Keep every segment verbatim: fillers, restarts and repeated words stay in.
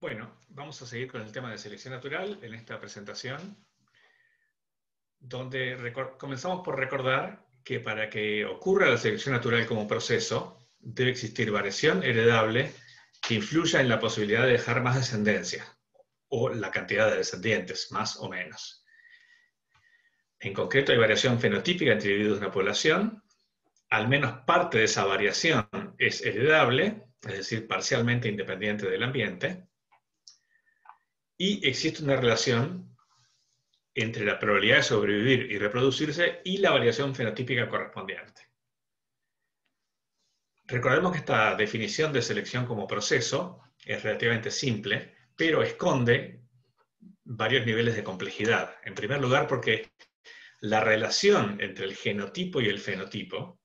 Bueno, vamos a seguir con el tema de selección natural en esta presentación, donde comenzamos por recordar que para que ocurra la selección natural como proceso, debe existir variación heredable que influya en la posibilidad de dejar más descendencia, o la cantidad de descendientes, más o menos. En concreto, hay variación fenotípica entre individuos de una población. Al menos parte de esa variación es heredable, es decir, parcialmente independiente del ambiente. Y existe una relación entre la probabilidad de sobrevivir y reproducirse y la variación fenotípica correspondiente. Recordemos que esta definición de selección como proceso es relativamente simple, pero esconde varios niveles de complejidad. En primer lugar, porque la relación entre el genotipo y el fenotipo,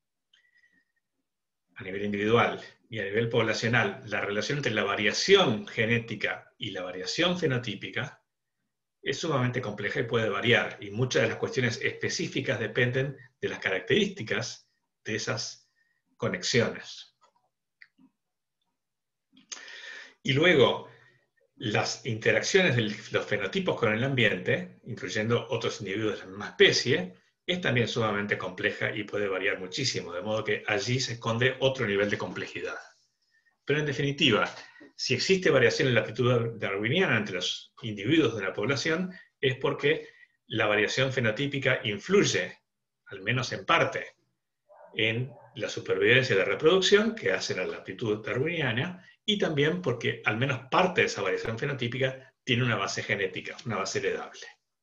a nivel individual y a nivel poblacional, la relación entre la variación genética y la variación fenotípica es sumamente compleja y puede variar, y muchas de las cuestiones específicas dependen de las características de esas conexiones. Y luego, las interacciones de los fenotipos con el ambiente, incluyendo otros individuos de la misma especie, es también sumamente compleja y puede variar muchísimo, de modo que allí se esconde otro nivel de complejidad. Pero en definitiva, si existe variación en la actitud darwiniana entre los individuos de la población, es porque la variación fenotípica influye, al menos en parte, en la supervivencia y la reproducción que hace la actitud darwiniana, y también porque al menos parte de esa variación fenotípica tiene una base genética, una base heredable.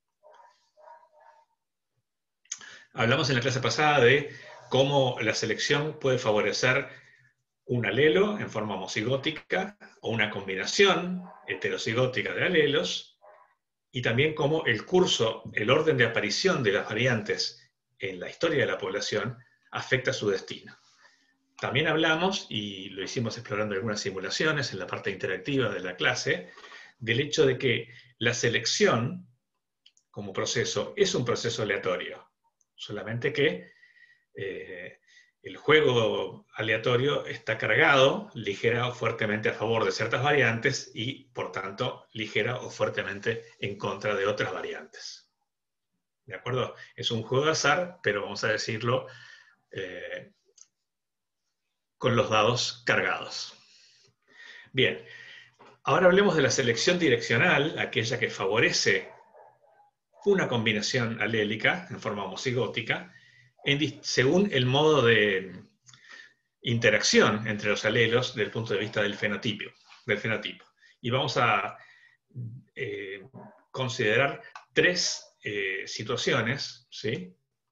Hablamos en la clase pasada de cómo la selección puede favorecer un alelo en forma homocigótica o una combinación heterocigótica de alelos, y también cómo el curso, el orden de aparición de las variantes en la historia de la población afecta su destino. También hablamos, y lo hicimos explorando algunas simulaciones en la parte interactiva de la clase, del hecho de que la selección como proceso es un proceso aleatorio, solamente que eh, el juego aleatorio está cargado ligera o fuertemente a favor de ciertas variantes y, por tanto, ligera o fuertemente en contra de otras variantes. ¿De acuerdo? Es un juego de azar, pero vamos a decirlo eh, con los dados cargados. Bien, ahora hablemos de la selección direccional, aquella que favorece una combinación alélica en forma homocigótica, en, según el modo de interacción entre los alelos desde el punto de vista del fenotipo. Del fenotipo. Y vamos a eh, considerar tres eh, situaciones, ¿sí?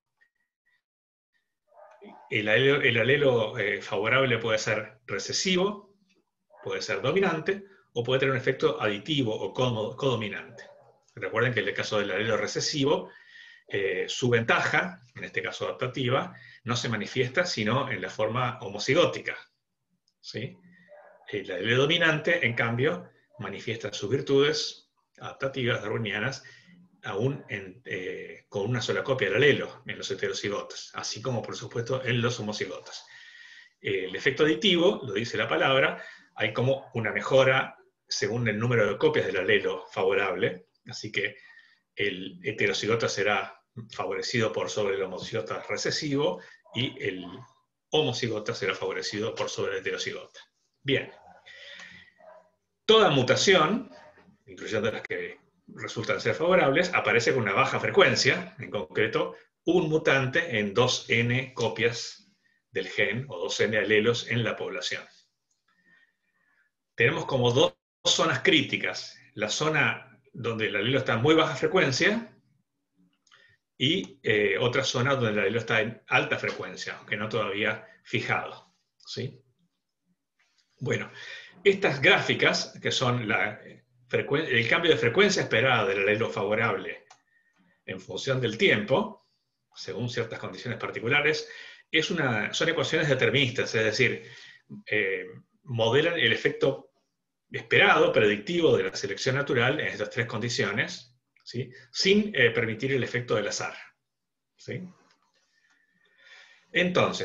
El alelo, el alelo eh, favorable puede ser recesivo, puede ser dominante, o puede tener un efecto aditivo o codominante. Recuerden que en el caso del alelo recesivo, eh, su ventaja, en este caso adaptativa, no se manifiesta sino en la forma homocigótica, ¿sí? El alelo dominante, en cambio, manifiesta sus virtudes adaptativas darwinianas aún en, eh, con una sola copia del alelo en los heterocigotos, así como, por supuesto, en los homocigotos. Eh, el efecto aditivo, lo dice la palabra, hay como una mejora según el número de copias del alelo favorable, así que el heterocigota será favorecido por sobre el homocigota recesivo y el homocigota será favorecido por sobre el heterocigota. Bien. Toda mutación, incluyendo las que resultan ser favorables, aparece con una baja frecuencia, en concreto, un mutante en dos ene copias del gen, o dos ene alelos en la población. Tenemos como dos zonas críticas, la zona donde el alelo está en muy baja frecuencia y eh, otra zona donde el alelo está en alta frecuencia, aunque no todavía fijado, ¿sí? Bueno, estas gráficas, que son la, el cambio de frecuencia esperada del alelo favorable en función del tiempo, según ciertas condiciones particulares, es una, son ecuaciones deterministas, es decir, eh, modelan el efecto esperado, predictivo de la selección natural en estas tres condiciones, ¿sí? Sin eh, permitir el efecto del azar, ¿sí? Entonces,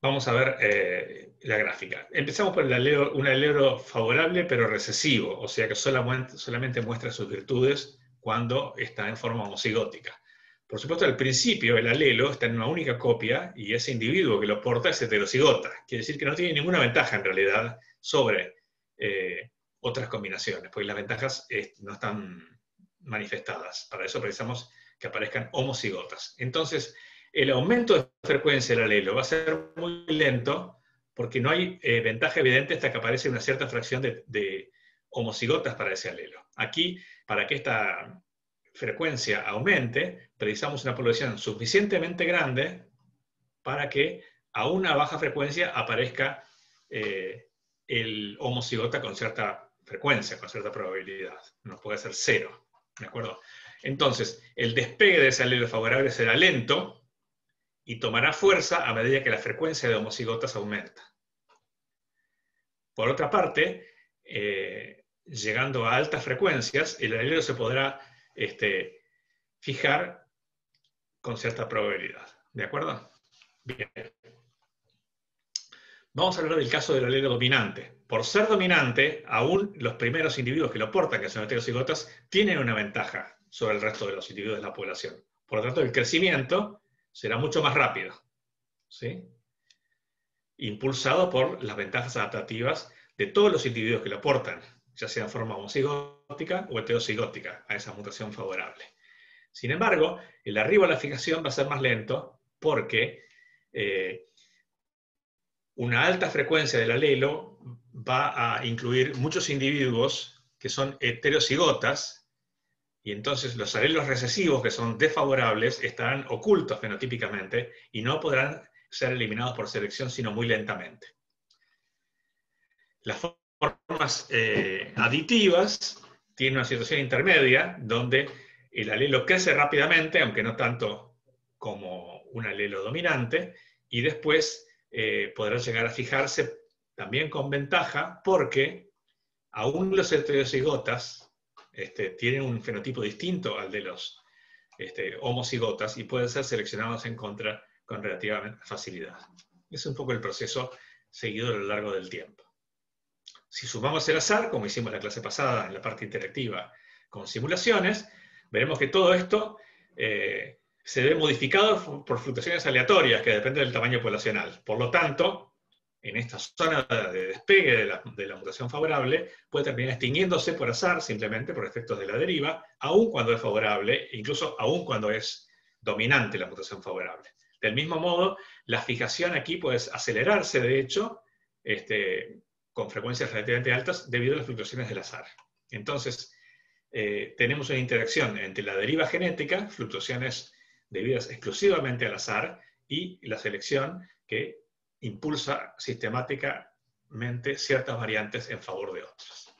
Vamos a ver eh, la gráfica. Empezamos por el alelo, un alelo favorable pero recesivo, o sea que solamente, solamente muestra sus virtudes cuando está en forma homocigótica. Por supuesto, al principio el alelo está en una única copia y ese individuo que lo porta es heterocigota. Quiere decir que no tiene ninguna ventaja en realidad sobre eh, otras combinaciones, porque las ventajas eh, no están manifestadas. Para eso precisamos que aparezcan homocigotas. Entonces, el aumento de frecuencia del alelo va a ser muy lento porque no hay eh, ventaja evidente hasta que aparece una cierta fracción de, de homocigotas para ese alelo. Aquí, para que esta frecuencia aumente, precisamos una población suficientemente grande para que a una baja frecuencia aparezca eh, el homocigota con cierta frecuencia, con cierta probabilidad. No puede ser cero, ¿de acuerdo? Entonces, el despegue de ese alelo favorable será lento y tomará fuerza a medida que la frecuencia de homocigotas aumenta. Por otra parte, eh, llegando a altas frecuencias, el alelo se podrá este, fijar con cierta probabilidad. ¿De acuerdo? Bien. Vamos a hablar del caso del alelo dominante. Por ser dominante, aún los primeros individuos que lo portan, que son heterocigotas, tienen una ventaja sobre el resto de los individuos de la población. Por lo tanto, el crecimiento será mucho más rápido, ¿sí? Impulsado por las ventajas adaptativas de todos los individuos que lo portan, ya sea en forma homocigótica o heterocigótica, a esa mutación favorable. Sin embargo, el arribo a la fijación va a ser más lento porque eh, una alta frecuencia del alelo va a incluir muchos individuos que son heterocigotas, y entonces los alelos recesivos, que son desfavorables, estarán ocultos fenotípicamente y no podrán ser eliminados por selección, sino muy lentamente. Las formas eh, aditivas tienen una situación intermedia, donde el alelo crece rápidamente, aunque no tanto como un alelo dominante, y después eh, podrá llegar a fijarse también con ventaja, porque aún los heterocigotas Este, tienen un fenotipo distinto al de los este, homocigotas y pueden ser seleccionados en contra con relativa facilidad. Es un poco el proceso seguido a lo largo del tiempo. Si sumamos el azar, como hicimos la clase pasada en la parte interactiva con simulaciones, veremos que todo esto eh, se ve modificado por fluctuaciones aleatorias que dependen del tamaño poblacional. Por lo tanto, en esta zona de despegue de la, de la mutación favorable, puede terminar extinguiéndose por azar, simplemente por efectos de la deriva, aun cuando es favorable, incluso aun cuando es dominante la mutación favorable. Del mismo modo, la fijación aquí puede acelerarse, de hecho, este, con frecuencias relativamente altas, debido a las fluctuaciones del azar. Entonces, eh, tenemos una interacción entre la deriva genética, fluctuaciones debidas exclusivamente al azar, y la selección que impulsa sistemáticamente ciertas variantes en favor de otras.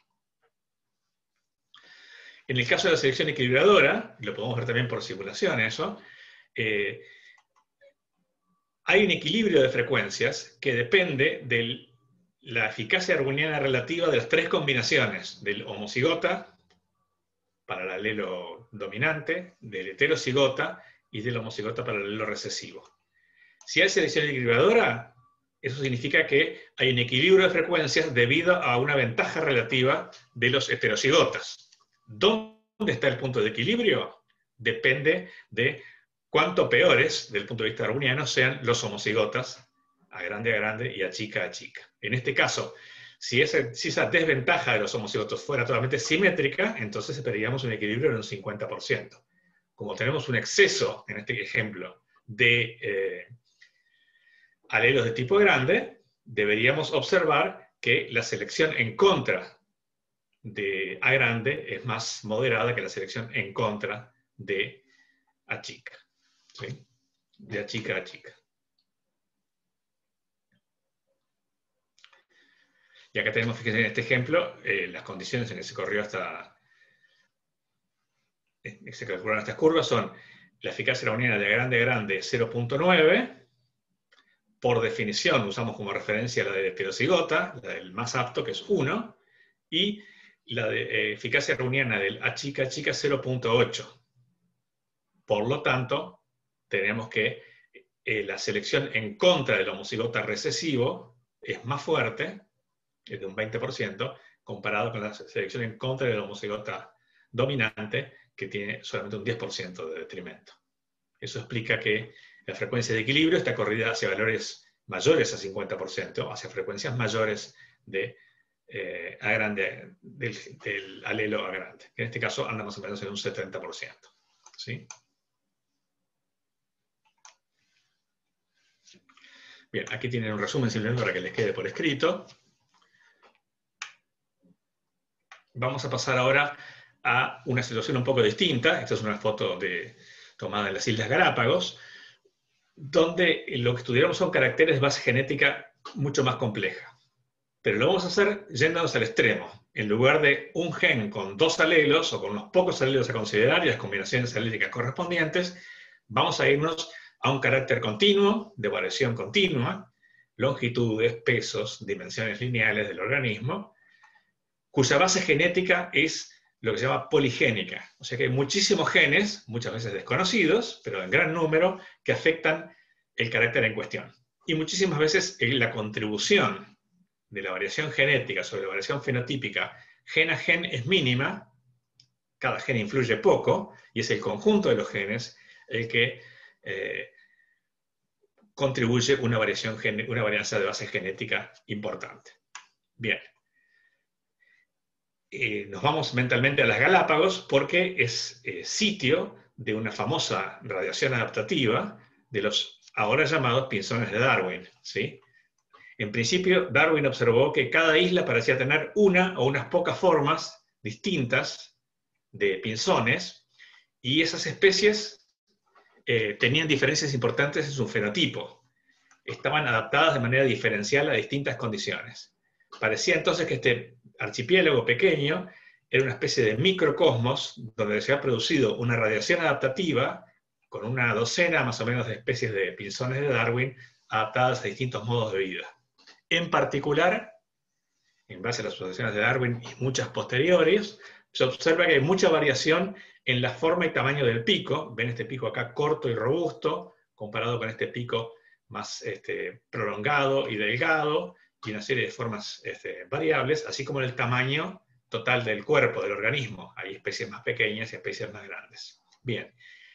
En el caso de la selección equilibradora, lo podemos ver también por simulación eso, eh, hay un equilibrio de frecuencias que depende de la eficacia darwiniana relativa de las tres combinaciones, del homocigota para el alelo dominante, del heterocigota y del homocigota para el alelo recesivo. Si hay selección equilibradora, eso significa que hay un equilibrio de frecuencias debido a una ventaja relativa de los heterocigotas. ¿Dónde está el punto de equilibrio? Depende de cuánto peores, desde el punto de vista darwiniano, sean los homocigotas, a grande a grande y a chica a chica. En este caso, si esa, si esa desventaja de los homocigotos fuera totalmente simétrica, entonces esperaríamos un equilibrio de un cincuenta por ciento. Como tenemos un exceso, en este ejemplo, de eh, alelos de tipo grande, deberíamos observar que la selección en contra de A grande es más moderada que la selección en contra de A chica. ¿Sí? De A chica a chica. Y acá tenemos, fíjense en este ejemplo, eh, las condiciones en que se corrió hasta, eh, se calcularon estas curvas son la eficacia darwiniana de A grande a grande cero punto nueve. Por definición, usamos como referencia la de heterocigota, la del más apto, que es uno, y la de eh, eficacia darwiniana del A chica a chica cero punto ocho. Por lo tanto, tenemos que eh, la selección en contra del homocigota recesivo es más fuerte, es de un veinte por ciento, comparado con la selección en contra del homocigota dominante, que tiene solamente un diez por ciento de detrimento. Eso explica que la frecuencia de equilibrio está corrida hacia valores mayores a cincuenta por ciento, hacia frecuencias mayores de, eh, A grande, del, del alelo A grande, que en este caso anda más o menos en un setenta por ciento. ¿Sí? Bien, aquí tienen un resumen simplemente para que les quede por escrito. Vamos a pasar ahora a una situación un poco distinta. Esta es una foto de, tomada en las Islas Galápagos, donde lo que estudiamos son caracteres de base genética mucho más compleja. Pero lo vamos a hacer yéndonos al extremo. En lugar de un gen con dos alelos, o con unos pocos alelos a considerar y las combinaciones alélicas correspondientes, vamos a irnos a un carácter continuo, de variación continua, longitudes, pesos, dimensiones lineales del organismo, cuya base genética es lo que se llama poligénica. O sea que hay muchísimos genes, muchas veces desconocidos, pero en gran número, que afectan el carácter en cuestión. Y muchísimas veces la contribución de la variación genética sobre la variación fenotípica gen a gen es mínima, cada gen influye poco, y es el conjunto de los genes el que eh, contribuye una variación, una varianza de base genética importante. Bien. Eh, nos vamos mentalmente a las Galápagos porque es eh, sitio de una famosa radiación adaptativa de los ahora llamados pinzones de Darwin, ¿sí? En principio, Darwin observó que cada isla parecía tener una o unas pocas formas distintas de pinzones, y esas especies eh, tenían diferencias importantes en su fenotipo. Estaban adaptadas de manera diferencial a distintas condiciones. Parecía entonces que este archipiélago pequeño era una especie de microcosmos donde se ha producido una radiación adaptativa con una docena más o menos de especies de pinzones de Darwin adaptadas a distintos modos de vida. En particular, en base a las observaciones de Darwin y muchas posteriores, se observa que hay mucha variación en la forma y tamaño del pico. Ven este pico acá corto y robusto, comparado con este pico más este, prolongado y delgado, y una serie de formas este, variables, así como en el tamaño total del cuerpo, del organismo. Hay especies más pequeñas y especies más grandes. Bien.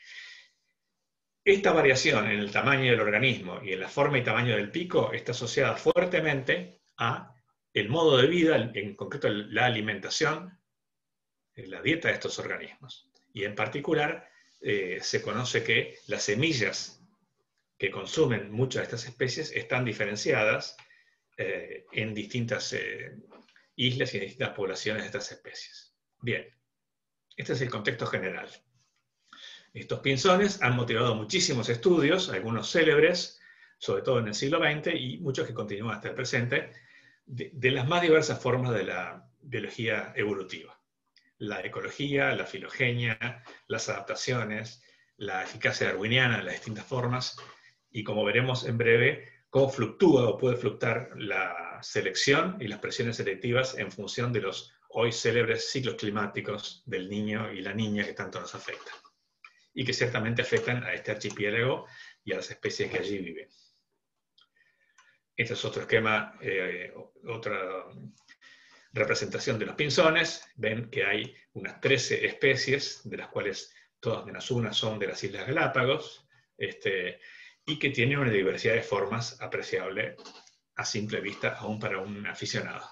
Esta variación en el tamaño del organismo y en la forma y tamaño del pico está asociada fuertemente a el modo de vida, en concreto la alimentación, la dieta de estos organismos. Y en particular, eh, se conoce que las semillas que consumen muchas de estas especies están diferenciadas eh, en distintas eh, islas y en distintas poblaciones de estas especies. Bien, este es el contexto general. Estos pinzones han motivado muchísimos estudios, algunos célebres, sobre todo en el siglo veinte, y muchos que continúan hasta el presente, de, de las más diversas formas de la biología evolutiva. La ecología, la filogenia, las adaptaciones, la eficacia darwiniana en las distintas formas, y como veremos en breve, cómo fluctúa o puede fluctuar la selección y las presiones selectivas en función de los hoy célebres ciclos climáticos del niño y la niña que tanto nos afectan, y que ciertamente afectan a este archipiélago y a las especies que allí viven. Este es otro esquema, eh, otra representación de los pinzones. Ven que hay unas trece especies, de las cuales todas menos una son de las Islas Galápagos, este, y que tienen una diversidad de formas apreciable a simple vista, aún para un aficionado.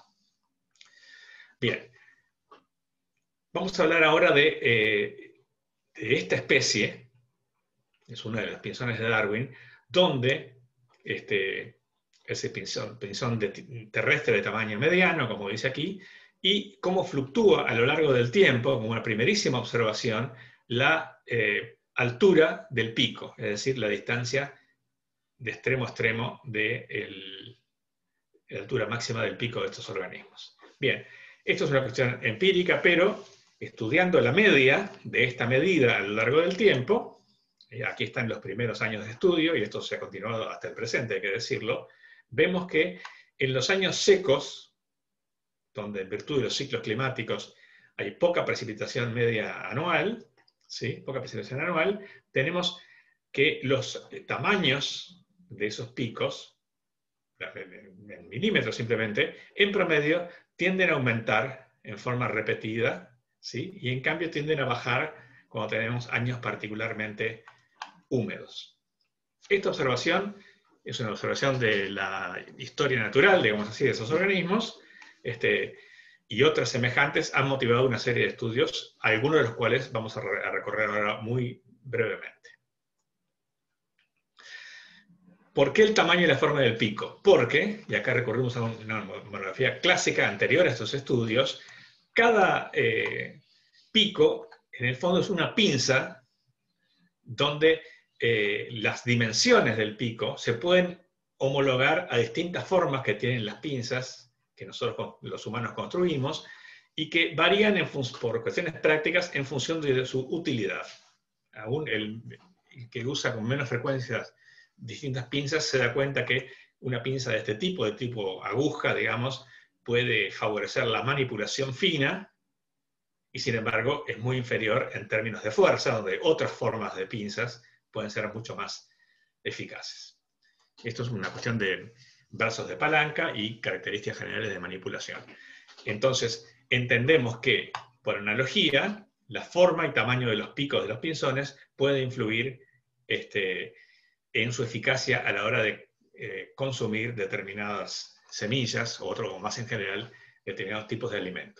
Bien, vamos a hablar ahora de, eh, de esta especie, es una de las pinzones de Darwin, donde este, ese pinzón, pinzón de, terrestre de tamaño mediano, como dice aquí, y cómo fluctúa a lo largo del tiempo, como una primerísima observación, la eh, altura del pico, es decir, la distancia de extremo a extremo de el, la altura máxima del pico de estos organismos. Bien, esto es una cuestión empírica, pero estudiando la media de esta medida a lo largo del tiempo, aquí están los primeros años de estudio, y esto se ha continuado hasta el presente, hay que decirlo, vemos que en los años secos, donde en virtud de los ciclos climáticos hay poca precipitación media anual, ¿sí? Poca precipitación anual, tenemos que los tamaños de esos picos, en milímetros simplemente, en promedio tienden a aumentar en forma repetida, ¿sí? Y en cambio tienden a bajar cuando tenemos años particularmente húmedos. Esta observación es una observación de la historia natural, digamos así, de esos organismos, este, y otras semejantes han motivado una serie de estudios, algunos de los cuales vamos a, re a recorrer ahora muy brevemente. ¿Por qué el tamaño y la forma del pico? Porque, y acá recurrimos a una monografía clásica anterior a estos estudios, cada eh, pico, en el fondo, es una pinza donde eh, las dimensiones del pico se pueden homologar a distintas formas que tienen las pinzas que nosotros los humanos construimos y que varían en por cuestiones prácticas en función de su utilidad. Aún el, el que usa con menos frecuencia distintas pinzas se da cuenta que una pinza de este tipo, de tipo aguja, digamos, puede favorecer la manipulación fina y sin embargo es muy inferior en términos de fuerza, donde otras formas de pinzas pueden ser mucho más eficaces. Esto es una cuestión de brazos de palanca y características generales de manipulación. Entonces, entendemos que, por analogía, la forma y tamaño de los picos de los pinzones puede influir este, en su eficacia a la hora de eh, consumir determinadas semillas, o otro más en general, determinados tipos de alimentos.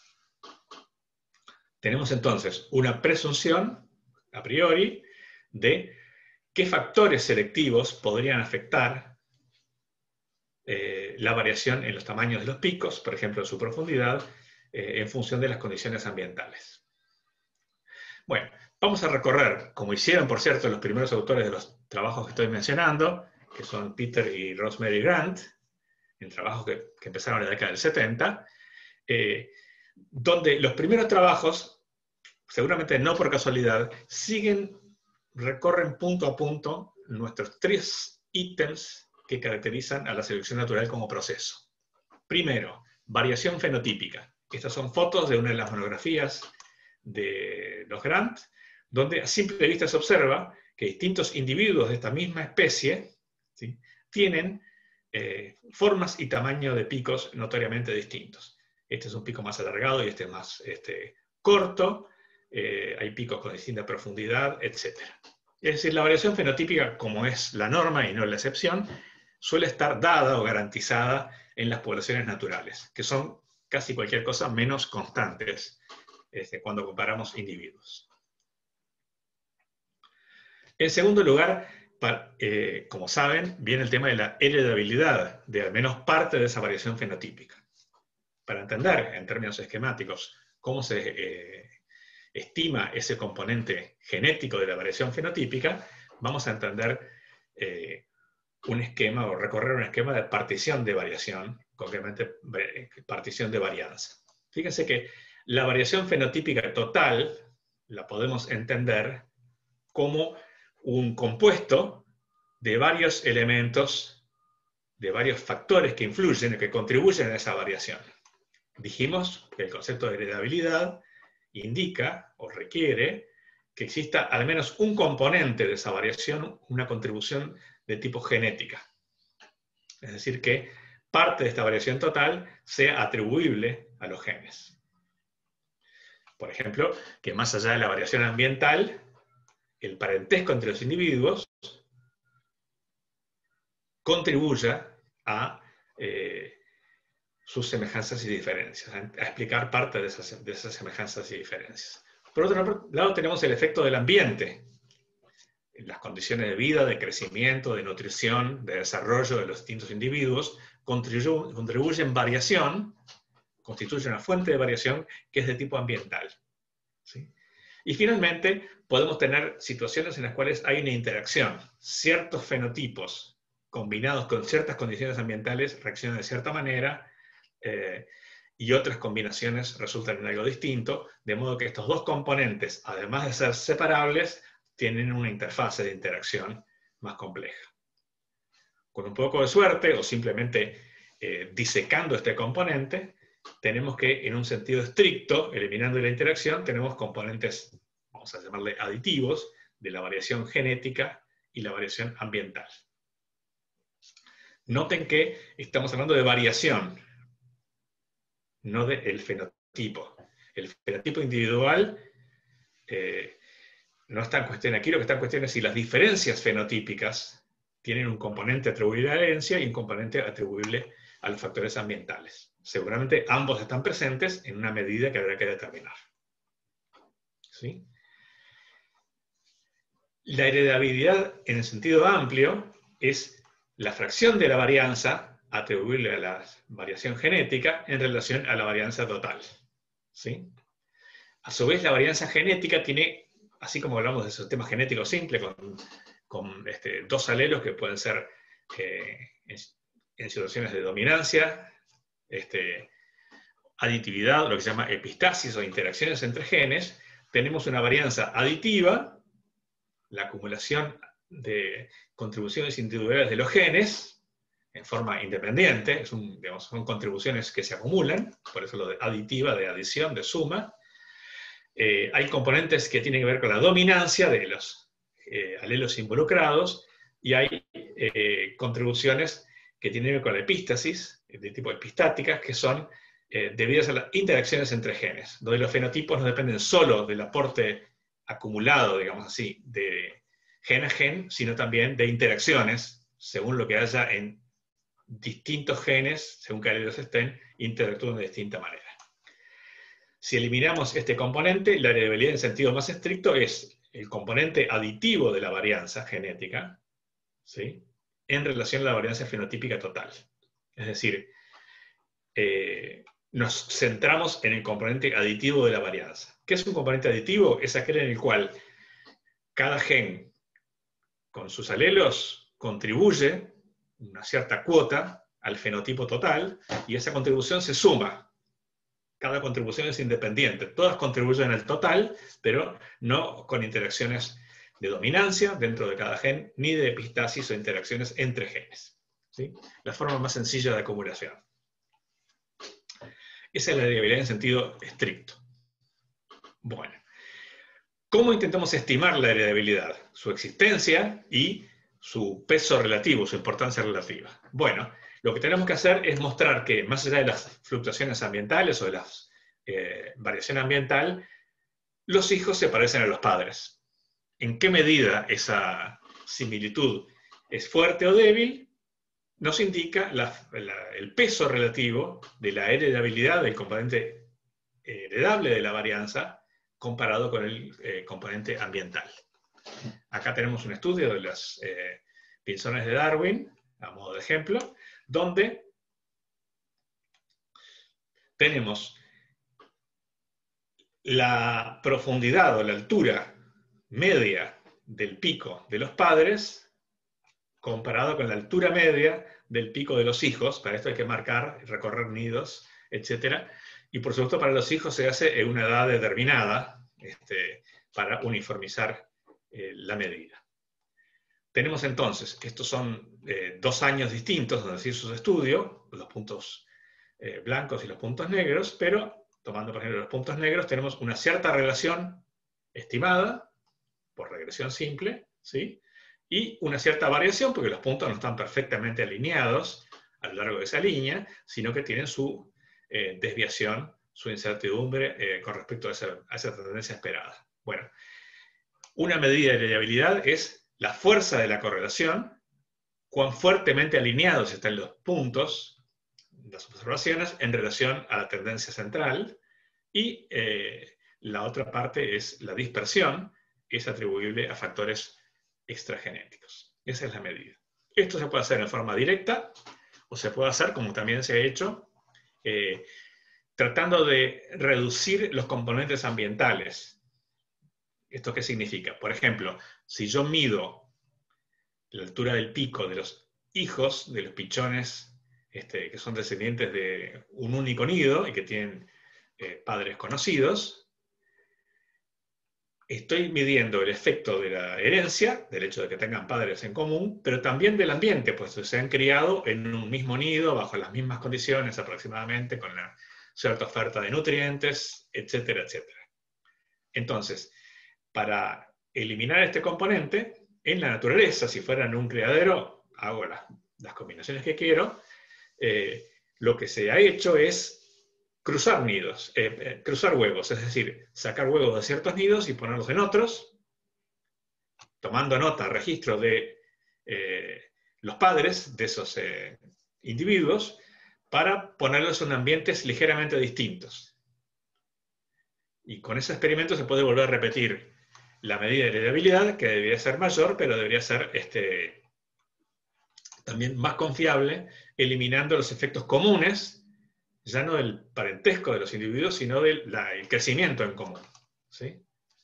Tenemos entonces una presunción, a priori, de qué factores selectivos podrían afectar eh, la variación en los tamaños de los picos, por ejemplo, en su profundidad, eh, en función de las condiciones ambientales. Bueno, vamos a recorrer, como hicieron, por cierto, los primeros autores de los trabajos que estoy mencionando, que son Peter y Rosemary Grant, en trabajos que, que empezaron en la década del setenta, eh, donde los primeros trabajos, seguramente no por casualidad, siguen, recorren punto a punto nuestros tres ítems que caracterizan a la selección natural como proceso. Primero, variación fenotípica. Estas son fotos de una de las monografías de los Grant, donde a simple vista se observa que distintos individuos de esta misma especie, ¿sí?, tienen eh, formas y tamaño de picos notoriamente distintos. Este es un pico más alargado y este es más este, corto, eh, hay picos con distinta profundidad, etcétera. Es decir, la variación fenotípica, como es la norma y no la excepción, suele estar dada o garantizada en las poblaciones naturales, que son casi cualquier cosa menos constantes este, cuando comparamos individuos. En segundo lugar, para, eh, como saben, viene el tema de la heredabilidad de al menos parte de esa variación fenotípica. Para entender, en términos esquemáticos, cómo se eh, estima ese componente genético de la variación fenotípica, vamos a entender eh, un esquema, o recorrer un esquema de partición de variación, concretamente partición de varianza. Fíjense que la variación fenotípica total la podemos entender como un compuesto de varios elementos, de varios factores que influyen, que contribuyen a esa variación. Dijimos que el concepto de heredabilidad indica o requiere que exista al menos un componente de esa variación, una contribución de tipo genética. Es decir, que parte de esta variación total sea atribuible a los genes. Por ejemplo, que más allá de la variación ambiental, el parentesco entre los individuos contribuya a eh, sus semejanzas y diferencias, a explicar parte de esas, de esas semejanzas y diferencias. Por otro lado, tenemos el efecto del ambiente, las condiciones de vida, de crecimiento, de nutrición, de desarrollo de los distintos individuos, contribuyen, contribuyen variación, constituyen una fuente de variación que es de tipo ambiental, ¿sí? Y finalmente, podemos tener situaciones en las cuales hay una interacción. Ciertos fenotipos combinados con ciertas condiciones ambientales reaccionan de cierta manera, eh, y otras combinaciones resultan en algo distinto, de modo que estos dos componentes, además de ser separables, tienen una interfase de interacción más compleja. Con un poco de suerte, o simplemente eh, disecando este componente, tenemos que, en un sentido estricto, eliminando la interacción, tenemos componentes, vamos a llamarle aditivos, de la variación genética y la variación ambiental. Noten que estamos hablando de variación, no del fenotipo. El fenotipo individual eh, no está en cuestión aquí, lo que está en cuestión es si las diferencias fenotípicas tienen un componente atribuible a la herencia y un componente atribuible a los factores ambientales. Seguramente ambos están presentes en una medida que habrá que determinar. ¿Sí? La heredabilidad en el sentido amplio es la fracción de la varianza atribuible a la variación genética en relación a la varianza total. ¿Sí? A su vez, la varianza genética tiene, así como hablamos de sistema genético simple, con, con este, dos alelos que pueden ser eh, en, en situaciones de dominancia, este, aditividad, lo que se llama epistasis o interacciones entre genes, tenemos una varianza aditiva, la acumulación de contribuciones individuales de los genes, en forma independiente, es un, digamos, son contribuciones que se acumulan, por eso lo de aditiva, de adición, de suma. Eh, hay componentes que tienen que ver con la dominancia de los eh, alelos involucrados, y hay eh, contribuciones que tienen que ver con la epístasis, de tipo epistáticas, que son eh, debidas a las interacciones entre genes, donde los fenotipos no dependen solo del aporte acumulado, digamos así, de gen a gen, sino también de interacciones, según lo que haya en distintos genes, según que alelos estén, interactúan de distinta manera. Si eliminamos este componente, la heredabilidad en sentido más estricto es el componente aditivo de la varianza genética, ¿sí?, en relación a la varianza fenotípica total. Es decir, eh, nos centramos en el componente aditivo de la varianza. ¿Qué es un componente aditivo? Es aquel en el cual cada gen, con sus alelos, contribuye una cierta cuota al fenotipo total, y esa contribución se suma. Cada contribución es independiente. Todas contribuyen al total, pero no con interacciones de dominancia dentro de cada gen, ni de epistasis o interacciones entre genes. ¿Sí? La forma más sencilla de acumulación. Esa es la heredabilidad en sentido estricto. Bueno, ¿cómo intentamos estimar la heredabilidad? Su existencia y su peso relativo, su importancia relativa. Bueno, lo que tenemos que hacer es mostrar que, más allá de las fluctuaciones ambientales o de la eh, variación ambiental, los hijos se parecen a los padres. ¿En qué medida esa similitud es fuerte o débil? Nos indica la, la, el peso relativo de la heredabilidad del componente heredable de la varianza comparado con el eh, componente ambiental. Acá tenemos un estudio de los eh, pinzones de Darwin, a modo de ejemplo, donde tenemos la profundidad o la altura media del pico de los padres comparado con la altura media del pico de los hijos. Para esto hay que marcar, recorrer nidos, etcétera. Y por supuesto para los hijos se hace en una edad determinada este, para uniformizar eh, la medida. Tenemos entonces, estos son eh, dos años distintos donde se hizo su estudio, los puntos eh, blancos y los puntos negros, pero tomando por ejemplo los puntos negros tenemos una cierta relación estimada por regresión simple, ¿sí?, y una cierta variación porque los puntos no están perfectamente alineados a lo largo de esa línea, sino que tienen su eh, desviación, su incertidumbre eh, con respecto a esa, a esa tendencia esperada. Bueno, una medida de heredabilidad es la fuerza de la correlación, cuán fuertemente alineados están los puntos, las observaciones, en relación a la tendencia central, y eh, la otra parte es la dispersión, que es atribuible a factores extragenéticos. Esa es la medida. Esto se puede hacer en forma directa, o se puede hacer, como también se ha hecho, eh, tratando de reducir los componentes ambientales. ¿Esto qué significa? Por ejemplo, si yo mido la altura del pico de los hijos, de los pichones este, que son descendientes de un único nido y que tienen eh, padres conocidos, estoy midiendo el efecto de la herencia, del hecho de que tengan padres en común, pero también del ambiente, pues se han criado en un mismo nido, bajo las mismas condiciones aproximadamente, con una cierta oferta de nutrientes, etcétera, etcétera. Entonces, para eliminar este componente, en la naturaleza, si fuera en un criadero, hago las, las combinaciones que quiero, eh, lo que se ha hecho es cruzar nidos, eh, eh, cruzar huevos, es decir, sacar huevos de ciertos nidos y ponerlos en otros, tomando nota, registro de eh, los padres de esos eh, individuos, para ponerlos en ambientes ligeramente distintos. Y con ese experimento se puede volver a repetir la medida de heredabilidad, que debería ser mayor, pero debería ser este, también más confiable, eliminando los efectos comunes, ya no del parentesco de los individuos, sino del la, el crecimiento en común. ¿Sí?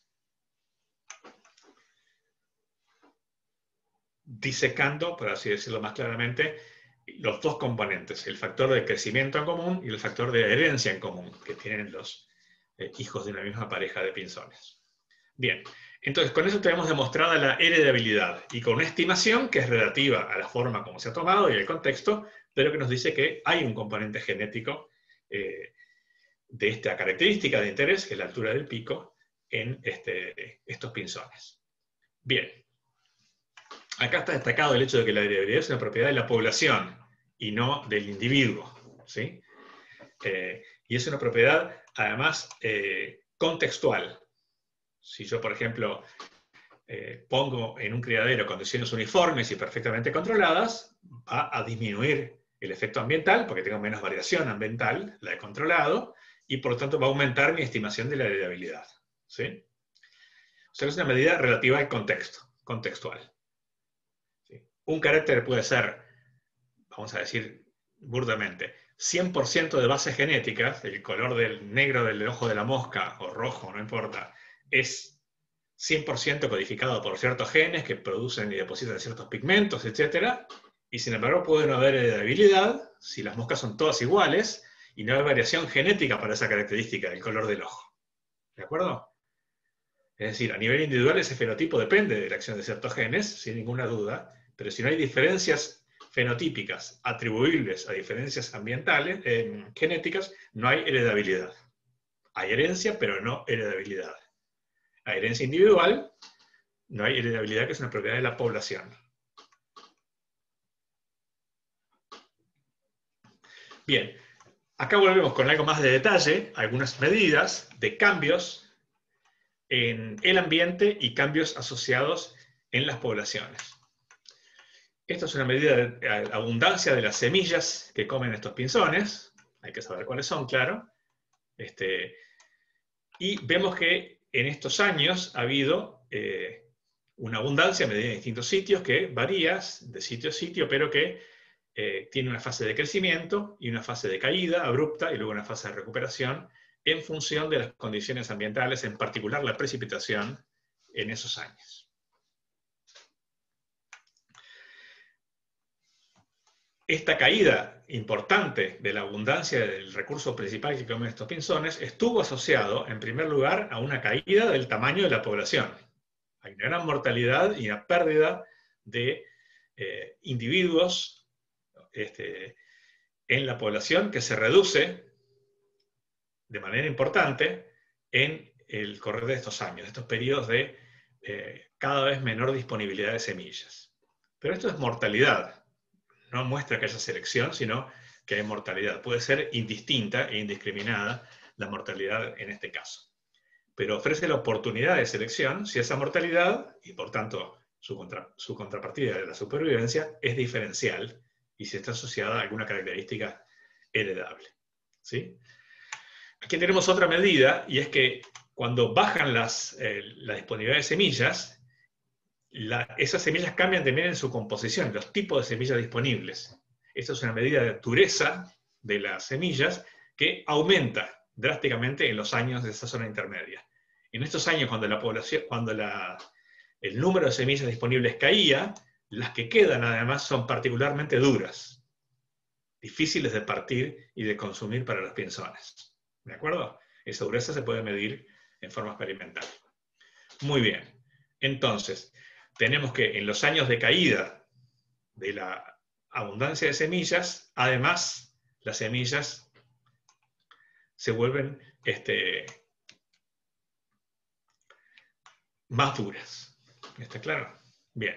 Disecando, por así decirlo más claramente, los dos componentes, el factor de crecimiento en común y el factor de herencia en común, que tienen los eh, hijos de una misma pareja de pinzones. Bien, entonces con eso tenemos demostrada la heredabilidad, y con una estimación que es relativa a la forma como se ha tomado y el contexto, pero que nos dice que hay un componente genético eh, de esta característica de interés, que es la altura del pico, en este, estos pinzones. Bien. Acá está destacado el hecho de que la heredabilidad es una propiedad de la población y no del individuo, ¿sí? Eh, y es una propiedad, además, eh, contextual. Si yo, por ejemplo, eh, pongo en un criadero condiciones uniformes y perfectamente controladas, va a disminuir el efecto ambiental, porque tengo menos variación ambiental, la he controlado, y por lo tanto va a aumentar mi estimación de la heredabilidad, ¿sí? O sea, es una medida relativa al contexto, contextual. Un carácter puede ser, vamos a decir burdamente, cien por ciento de bases genéticas, el color del negro del ojo de la mosca, o rojo, no importa, es cien por ciento codificado por ciertos genes que producen y depositan ciertos pigmentos, etcétera, y sin embargo puede no haber heredabilidad si las moscas son todas iguales y no hay variación genética para esa característica del color del ojo. ¿De acuerdo? Es decir, a nivel individual ese fenotipo depende de la acción de ciertos genes, sin ninguna duda, pero si no hay diferencias fenotípicas atribuibles a diferencias ambientales, eh, genéticas, no hay heredabilidad. Hay herencia, pero no heredabilidad. Hay herencia individual, no hay heredabilidad, que es una propiedad de la población. Bien, acá volvemos con algo más de detalle, algunas medidas de cambios en el ambiente y cambios asociados en las poblaciones. Esto es una medida de abundancia de las semillas que comen estos pinzones. Hay que saber cuáles son, claro. Este, y vemos que en estos años ha habido eh, una abundancia medida en distintos sitios que varía de sitio a sitio, pero que eh, tiene una fase de crecimiento y una fase de caída abrupta y luego una fase de recuperación en función de las condiciones ambientales, en particular la precipitación en esos años. Esta caída importante de la abundancia del recurso principal que comen estos pinzones estuvo asociado, en primer lugar, a una caída del tamaño de la población. Hay una gran mortalidad y una pérdida de eh, individuos este, en la población que se reduce de manera importante en el correr de estos años, estos periodos de eh, cada vez menor disponibilidad de semillas. Pero esto es mortalidad. No muestra que haya selección, sino que hay mortalidad. Puede ser indistinta e indiscriminada la mortalidad en este caso. Pero ofrece la oportunidad de selección si esa mortalidad, y por tanto su, contra, su contrapartida de la supervivencia, es diferencial y si está asociada a alguna característica heredable. ¿Sí? Aquí tenemos otra medida, y es que cuando bajan las, eh, la disponibilidad de semillas, La, esas semillas cambian también en su composición, los tipos de semillas disponibles. Esta es una medida de dureza de las semillas que aumenta drásticamente en los años de esa zona intermedia. En estos años, cuando, la población, cuando la, el número de semillas disponibles caía, las que quedan además son particularmente duras, difíciles de partir y de consumir para los pinzones. ¿De acuerdo? Esa dureza se puede medir en forma experimental. Muy bien. Entonces, tenemos que en los años de caída de la abundancia de semillas, además, las semillas se vuelven este, más duras. ¿Está claro? Bien.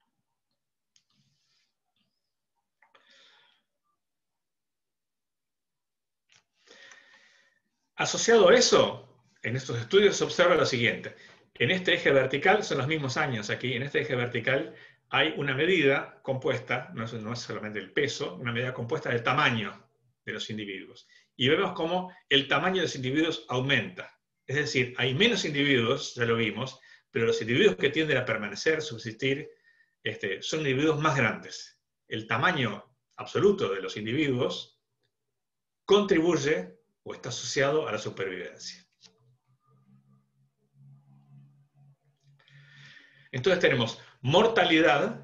Asociado a eso, en estos estudios se observa lo siguiente. En este eje vertical, son los mismos años aquí, en este eje vertical hay una medida compuesta, no es, no es solamente el peso, una medida compuesta del tamaño de los individuos. Y vemos cómo el tamaño de los individuos aumenta. Es decir, hay menos individuos, ya lo vimos, pero los individuos que tienden a permanecer, subsistir, este, son individuos más grandes. El tamaño absoluto de los individuos contribuye o está asociado a la supervivencia. Entonces tenemos mortalidad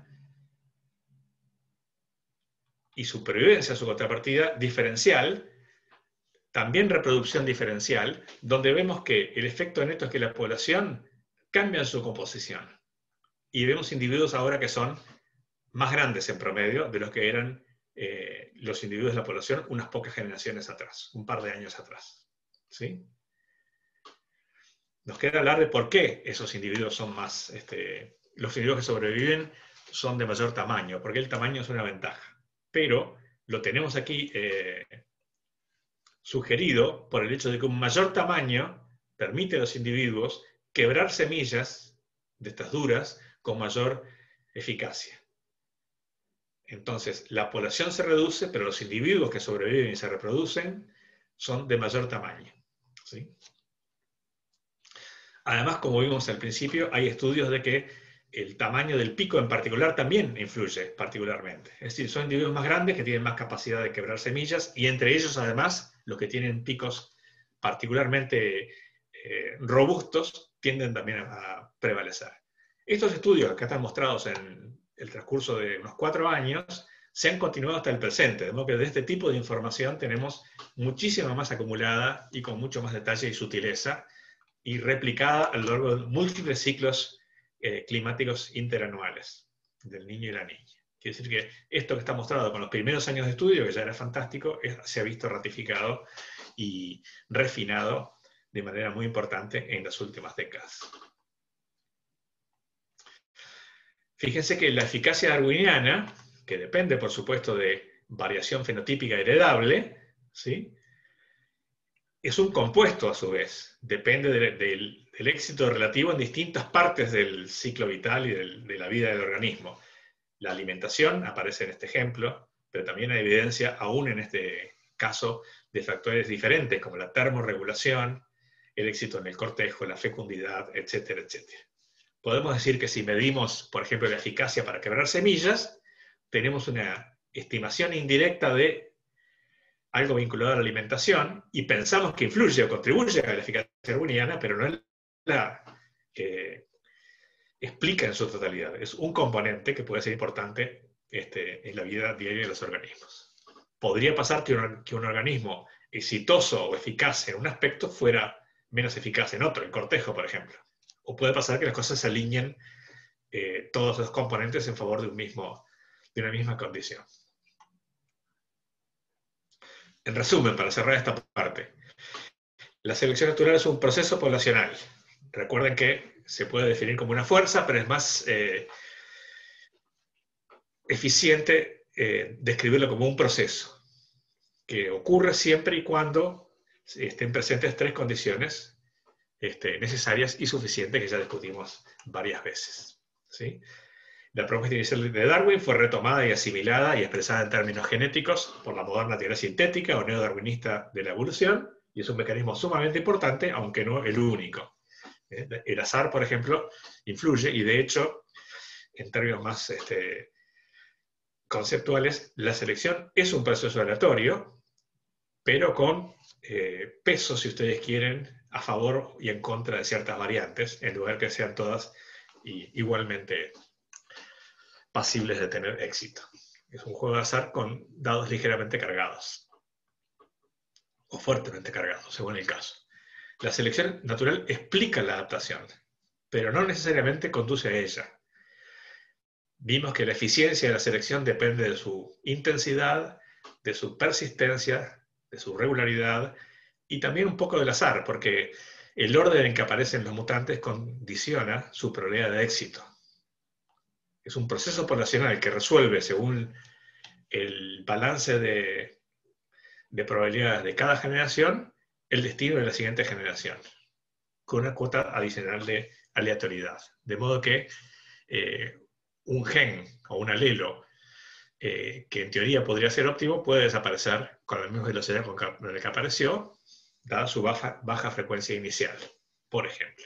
y supervivencia, su contrapartida, diferencial, también reproducción diferencial, donde vemos que el efecto neto es que la población cambia su composición. Y vemos individuos ahora que son más grandes en promedio de los que eran eh, los individuos de la población unas pocas generaciones atrás, un par de años atrás. ¿Sí? Nos queda hablar de por qué esos individuos son más, este, los individuos que sobreviven son de mayor tamaño, porque el tamaño es una ventaja. Pero lo tenemos aquí eh, sugerido por el hecho de que un mayor tamaño permite a los individuos quebrar semillas de estas duras con mayor eficacia. Entonces, la población se reduce, pero los individuos que sobreviven y se reproducen son de mayor tamaño. ¿Sí? Además, como vimos al principio, hay estudios de que el tamaño del pico en particular también influye particularmente. Es decir, son individuos más grandes que tienen más capacidad de quebrar semillas y entre ellos, además, los que tienen picos particularmente eh, robustos tienden también a, a prevalecer. Estos estudios que están mostrados en el transcurso de unos cuatro años se han continuado hasta el presente, de modo que de este tipo de información tenemos muchísima más acumulada y con mucho más detalle y sutileza y replicada a lo largo de múltiples ciclos eh, climáticos interanuales del niño y la niña. Quiere decir que esto que está mostrado con los primeros años de estudio, que ya era fantástico, es, se ha visto ratificado y refinado de manera muy importante en las últimas décadas. Fíjense que la eficacia darwiniana, que depende por supuesto de variación fenotípica heredable, ¿sí?, es un compuesto a su vez, depende de, de, del éxito relativo en distintas partes del ciclo vital y del, de la vida del organismo. La alimentación aparece en este ejemplo, pero también hay evidencia, aún en este caso, de factores diferentes, como la termorregulación, el éxito en el cortejo, la fecundidad, etcétera, etcétera. Podemos decir que si medimos, por ejemplo, la eficacia para quebrar semillas, tenemos una estimación indirecta de algo vinculado a la alimentación, y pensamos que influye o contribuye a la eficacia darwiniana, pero no la que explica en su totalidad. Es un componente que puede ser importante este, en la vida diaria de los organismos. Podría pasar que un, que un organismo exitoso o eficaz en un aspecto fuera menos eficaz en otro, en cortejo, por ejemplo. O puede pasar que las cosas se alineen eh, todos los componentes en favor de, un mismo, de una misma condición. En resumen, para cerrar esta parte, la selección natural es un proceso poblacional. Recuerden que se puede definir como una fuerza, pero es más eh, eficiente eh, describirlo como un proceso, que ocurre siempre y cuando estén presentes tres condiciones este, necesarias y suficientes, que ya discutimos varias veces. ¿Sí? La propuesta inicial de Darwin fue retomada y asimilada y expresada en términos genéticos por la moderna teoría sintética o neodarwinista de la evolución, y es un mecanismo sumamente importante, aunque no el único. El azar, por ejemplo, influye, y de hecho, en términos más este, conceptuales, la selección es un proceso aleatorio, pero con eh, peso, si ustedes quieren, a favor y en contra de ciertas variantes, en lugar que sean todas y, igualmente pasibles de tener éxito. Es un juego de azar con dados ligeramente cargados, o fuertemente cargados, según el caso. La selección natural explica la adaptación, pero no necesariamente conduce a ella. Vimos que la eficiencia de la selección depende de su intensidad, de su persistencia, de su regularidad, y también un poco del azar, porque el orden en que aparecen los mutantes condiciona su probabilidad de éxito. Es un proceso poblacional que resuelve según el balance de, de probabilidades de cada generación el destino de la siguiente generación, con una cuota adicional de aleatoriedad. De modo que eh, un gen o un alelo eh, que en teoría podría ser óptimo puede desaparecer con la misma velocidad con la que apareció, dada su baja, baja frecuencia inicial, por ejemplo.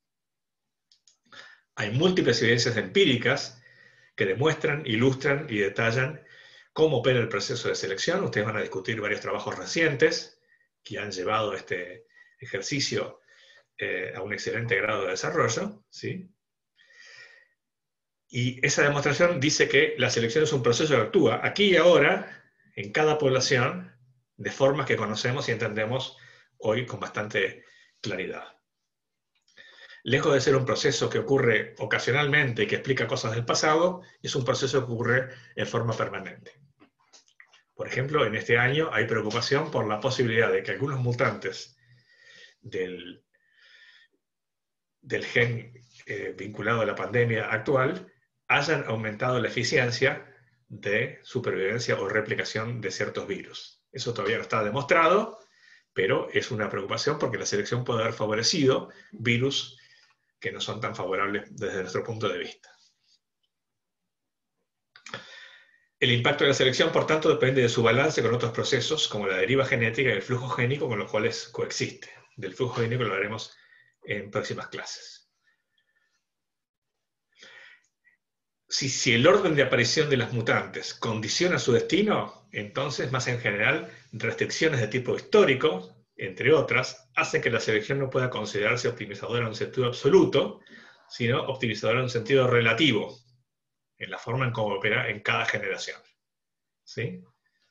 Hay múltiples evidencias empíricas que demuestran, ilustran y detallan cómo opera el proceso de selección. Ustedes van a discutir varios trabajos recientes que han llevado este ejercicio eh, a un excelente grado de desarrollo, ¿sí? Y esa demostración dice que la selección es un proceso que actúa aquí y ahora, en cada población, de formas que conocemos y entendemos hoy con bastante claridad. Lejos de ser un proceso que ocurre ocasionalmente y que explica cosas del pasado, es un proceso que ocurre en forma permanente. Por ejemplo, en este año hay preocupación por la posibilidad de que algunos mutantes del, del gen eh, vinculado a la pandemia actual hayan aumentado la eficiencia de supervivencia o replicación de ciertos virus. Eso todavía no está demostrado, pero es una preocupación porque la selección puede haber favorecido virus que no son tan favorables desde nuestro punto de vista. El impacto de la selección, por tanto, depende de su balance con otros procesos, como la deriva genética y el flujo génico, con los cuales coexiste. Del flujo génico lo haremos en próximas clases. Si, si el orden de aparición de las mutantes condiciona su destino, entonces, más en general, restricciones de tipo histórico, entre otras, hacen que la selección no pueda considerarse optimizadora en un sentido absoluto, sino optimizadora en un sentido relativo, en la forma en cómo opera en cada generación. ¿Sí?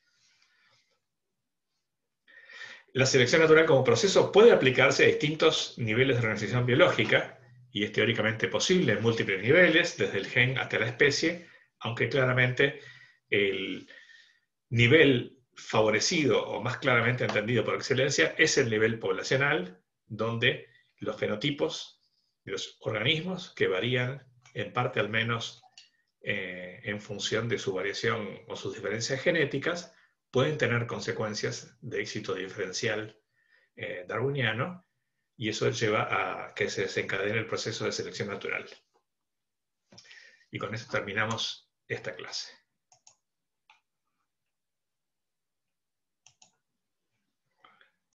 La selección natural como proceso puede aplicarse a distintos niveles de organización biológica, y es teóricamente posible en múltiples niveles, desde el gen hasta la especie, aunque claramente el nivel favorecido o más claramente entendido por excelencia es el nivel poblacional, donde los fenotipos de los organismos, que varían en parte al menos eh, en función de su variación o sus diferencias genéticas, pueden tener consecuencias de éxito diferencial eh, darwiniano, y eso lleva a que se desencadene el proceso de selección natural. Y con eso terminamos esta clase.